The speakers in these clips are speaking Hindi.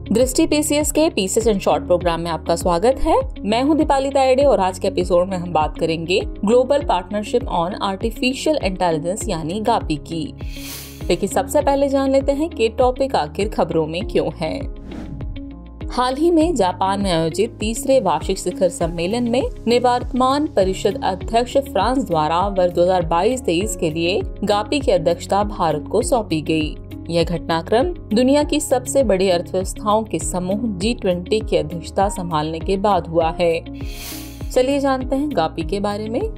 दृष्टि पीसीएस के पीसीएस इन शॉर्ट प्रोग्राम में आपका स्वागत है। मैं हूं दीपाली तायडे और आज के एपिसोड में हम बात करेंगे global partnership on artificial intelligence यानी गापी की। लेकिन सबसे पहले जान लेते हैं कि टॉपिक आखिर खबरों में क्यों है। हाल ही में जापान में आयोजित तीसरे वार्षिक शिखर सम्मेलन में निवर्तमान परिषद अध्यक्ष फ्रांस द्वारा वर्ष 2022-23 के लिए गापी की अध्यक्षता भारत को सौंपी गई। यह घटनाक्रम दुनिया की सबसे बड़ी अर्थव्यवस्थाओं के समूह G20 की अध्यक्षता संभालने के बाद हुआ है। चलिए जानते हैं गापी के बारे में।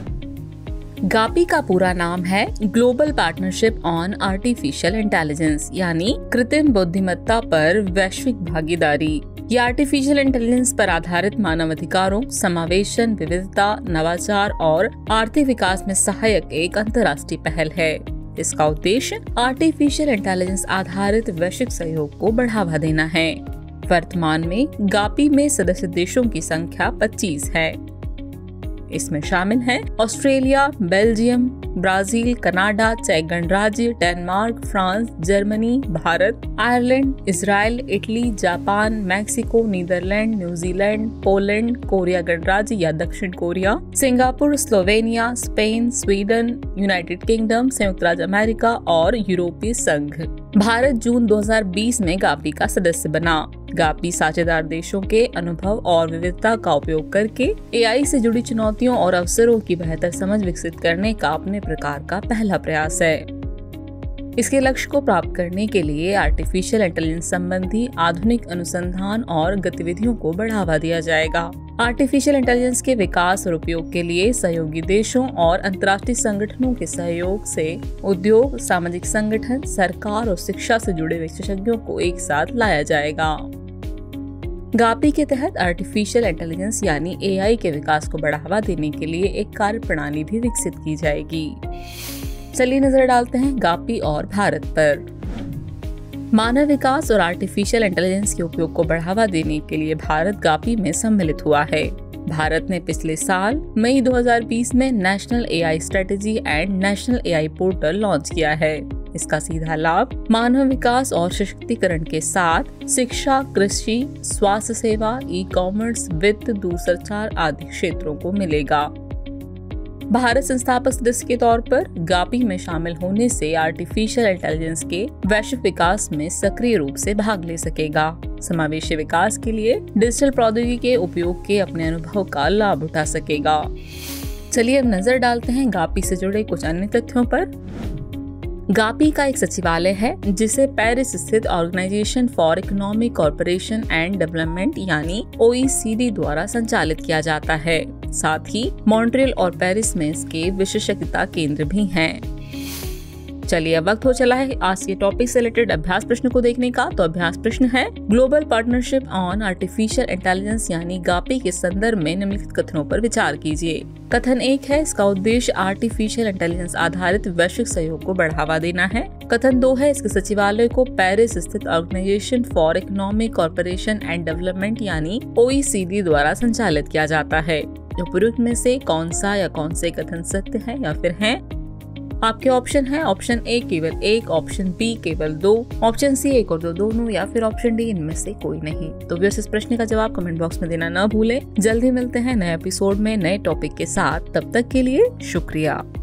गापी का पूरा नाम है global partnership on artificial intelligence यानी कृत्रिम बुद्धिमत्ता पर वैश्विक भागीदारी। ये आर्टिफिशियल इंटेलिजेंस पर आधारित मानवाधिकारों, समावेशन, विविधता, नवाचार और आर्थिक विकास में सहायक एक अंतर्राष्ट्रीय पहल है। इसका उद्देश्य आर्टिफिशियल इंटेलिजेंस आधारित वैश्विक सहयोग को बढ़ावा देना है। वर्तमान में गापी में सदस्य देशों की संख्या 25 है। इसमें शामिल हैं ऑस्ट्रेलिया, बेल्जियम, ब्राजील, कनाडा, चेक गणराज्य, Denmark, France, Germany, Bharat, Ireland, Israel, Italy, Japan, Mexico, Netherland, New Zealand, Poland, Korea गणराज्य या दक्षिण Korea, Singapore, Slovenia, Spain, Sweden, United Kingdom, संयुक्त राज्य अमेरिका और यूरोपीय संघ। भारत जून 2020 में गापी का सदस्य बना। गापी साझेदार देशों के अनुभव और विविधता का उपयोग करके एआई से जुड़ी चुनौतियों और अवसरों की बेहतर समझ विकसित करने का अपने प्रकार का पहला प्रयास है। इसके लक्ष्य को प्राप्त करने के लिए आर्टिफिशियल इंटेलिजेंस संबंधी आधुनिक अनुसंधान और गतिविधियों को बढ़ावा दिया जाएगा। आर्टिफिशियल इंटेलिजेंस के विकास और उपयोग के लिए सहयोगी देशों और अंतर्राष्ट्रीय संगठनों के सहयोग से उद्योग, सामाजिक संगठन, सरकार और शिक्षा से जुड़े विशेषज्ञों को एक साथ लाया जाएगा। गापी के तहत आर्टिफिशियल इंटेलिजेंस यानी एआई के विकास को बढ़ावा देने के लिए एक कार्य प्रणाली भी विकसित की जाएगी। चलिए नजर डालते हैं गापी और भारत पर। मानव विकास और आर्टिफिशियल इंटेलिजेंस के उपयोग को बढ़ावा देने के लिए भारत गापी में सम्मिलित हुआ है। भारत ने पिछले साल मई 2020 में national AI strategy and national AI portal launch किया है। इसका सीधा लाभ मानव विकास और सशक्तिकरण के साथ शिक्षा, कृषि, स्वास्थ्य सेवा, ई-कॉमर्स, वित्त, दूरसंचार आदि क्षेत्रों को मिलेगा। भारत संस्थापक सदस्य के तौर पर गापी में शामिल होने से आर्टिफिशियल इंटेलिजेंस के वैश्विक विकास में सक्रिय रूप से भाग ले सकेगा। समावेशी विकास के लिए डिजिटल प्रौद्योगिकी के उपयोग के अपने अनुभव का लाभ उठा सकेगा। चलिए अब नजर डालते हैं गापी से जुड़े कुछ अन्य तथ्यों पर। गापी का एक सचिवालय है जिसे पेरिस स्थित organisation for economic cooperation and development यानी OECD द्वारा संचालित किया जाता है। साथ ही मॉन्ट्रियल और पेरिस में इसके विशेषज्ञता केंद्र भी हैं। चलिए अब वक्त हो चला है आज के टॉपिक से रिलेटेड अभ्यास प्रश्न को देखने का। तो अभ्यास प्रश्न है, global partnership on artificial intelligence यानी गापी के संदर्भ में निम्नलिखित कथनों पर विचार कीजिए। कथन 1 है, इसका उद्देश्य आर्टिफिशियल इंटेलिजेंस आधारित वैश्विक सहयोग को बढ़ावा देना है। कथन 2 है, इसके सचिवालय को पेरिस स्थित organisation for economic cooperation and development यानी OECD द्वारा संचालित किया जाता है। उपरोक्त में से कौन सा या कौन से कथन सत्य है या फिर है? आपके ऑप्शन है ऑप्शन ए केवल 1, ऑप्शन बी केवल 2, ऑप्शन सी 1 और 2 दोनों या फिर ऑप्शन डी इनमें से कोई नहीं। तो व्यूअर्स इस प्रश्न का जवाब कमेंट बॉक्स में देना न भूलें। जल्दी मिलते हैं नए एपिसोड में नए टॉपिक के साथ। तब तक के लिए शुक्रिया।